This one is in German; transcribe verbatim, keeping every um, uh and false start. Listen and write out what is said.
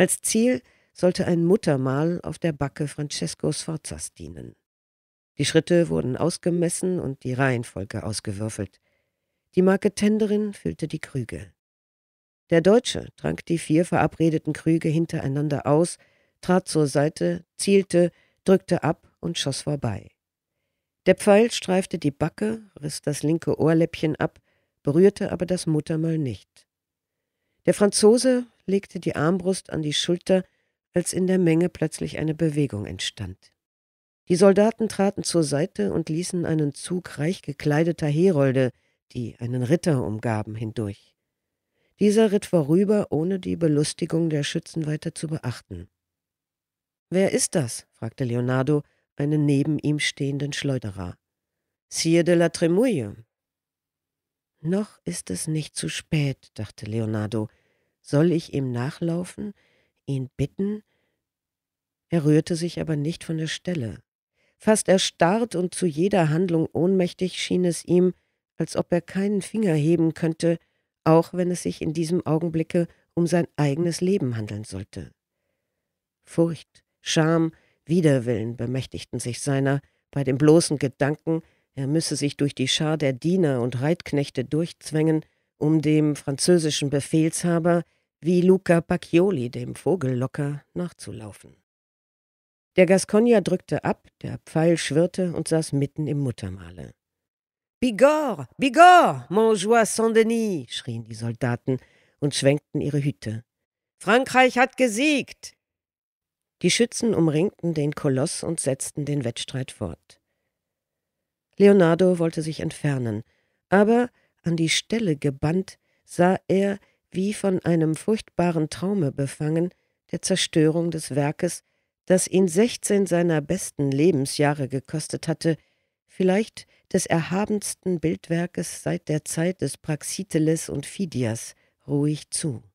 Als Ziel sollte ein Muttermal auf der Backe Francesco Sforzas dienen. Die Schritte wurden ausgemessen und die Reihenfolge ausgewürfelt. Die Marketenderin füllte die Krüge. Der Deutsche trank die vier verabredeten Krüge hintereinander aus, trat zur Seite, zielte, drückte ab und schoss vorbei. Der Pfeil streifte die Backe, riss das linke Ohrläppchen ab, berührte aber das Muttermal nicht. Der Franzose legte die Armbrust an die Schulter, als in der Menge plötzlich eine Bewegung entstand. Die Soldaten traten zur Seite und ließen einen Zug reich gekleideter Herolde, die einen Ritter umgaben, hindurch. Dieser ritt vorüber, ohne die Belustigung der Schützen weiter zu beachten. »Wer ist das?« fragte Leonardo einen neben ihm stehenden Schleuderer. »Sire de la Tremouille.« »Noch ist es nicht zu spät«, dachte Leonardo. »Soll ich ihm nachlaufen, ihn bitten?« Er rührte sich aber nicht von der Stelle. Fast erstarrt und zu jeder Handlung ohnmächtig schien es ihm, als ob er keinen Finger heben könnte, auch wenn es sich in diesem Augenblicke um sein eigenes Leben handeln sollte. Furcht, Scham, Widerwillen bemächtigten sich seiner, bei dem bloßen Gedanken, er müsse sich durch die Schar der Diener und Reitknechte durchzwängen, um dem französischen Befehlshaber, wie Luca Pacioli, dem Vogellocker, nachzulaufen. Der Gascogner drückte ab, der Pfeil schwirrte und saß mitten im Muttermale. »Bigorre, Bigorre, Montjoie Saint-Denis«, schrien die Soldaten und schwenkten ihre Hüte. »Frankreich hat gesiegt!« Die Schützen umringten den Koloss und setzten den Wettstreit fort. Leonardo wollte sich entfernen, aber an die Stelle gebannt sah er, wie von einem furchtbaren Traume befangen, der Zerstörung des Werkes, das ihn sechzehn seiner besten Lebensjahre gekostet hatte, vielleicht des erhabensten Bildwerkes seit der Zeit des Praxiteles und Phidias, ruhig zu.